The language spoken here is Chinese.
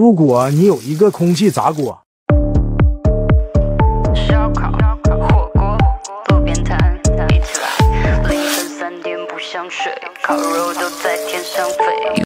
如果你有一个空气炸锅， 烧烤、火锅、路边摊，一起来！凌晨3点不想睡，烤肉都在天上飞。